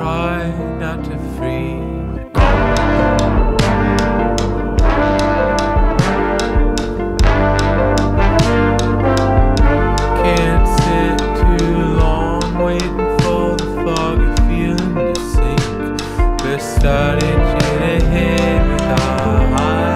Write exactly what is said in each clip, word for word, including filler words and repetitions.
try not to freeze. Can't sit too long waiting for the foggy feeling to sink. We're starting to head with our high.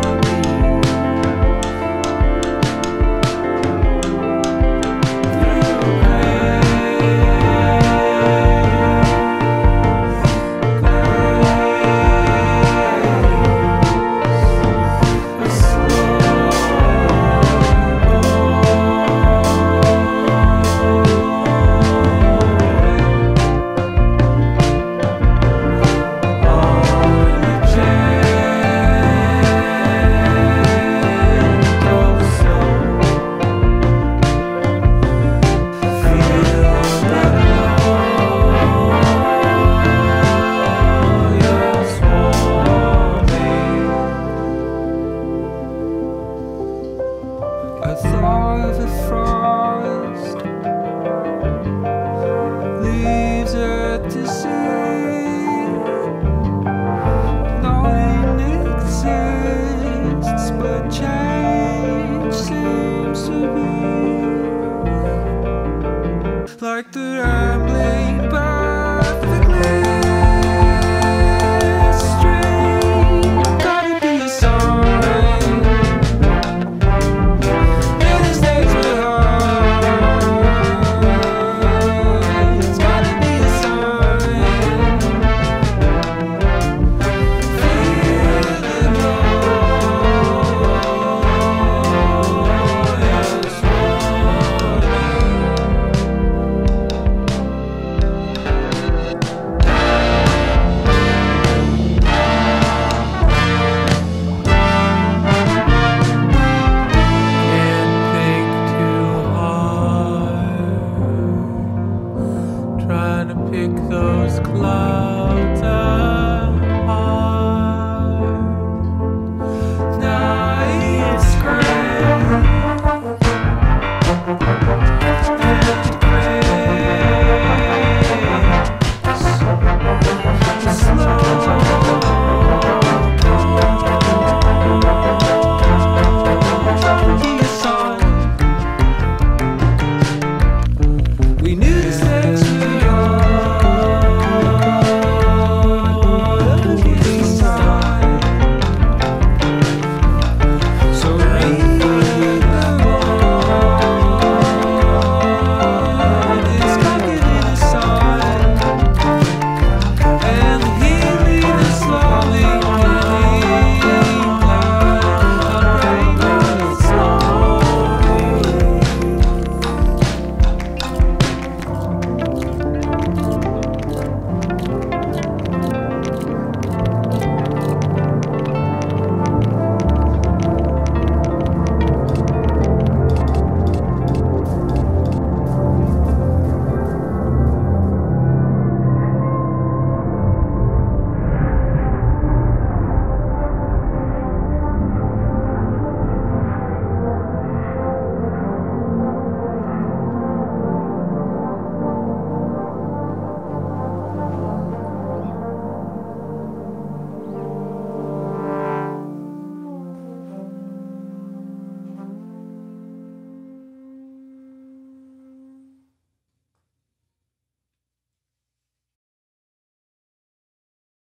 I thought of the forest, leaves at the sea, knowing it exists, but change seems to be like the rambling perfectly stream. Gotta be a song. Trying to pick those clouds.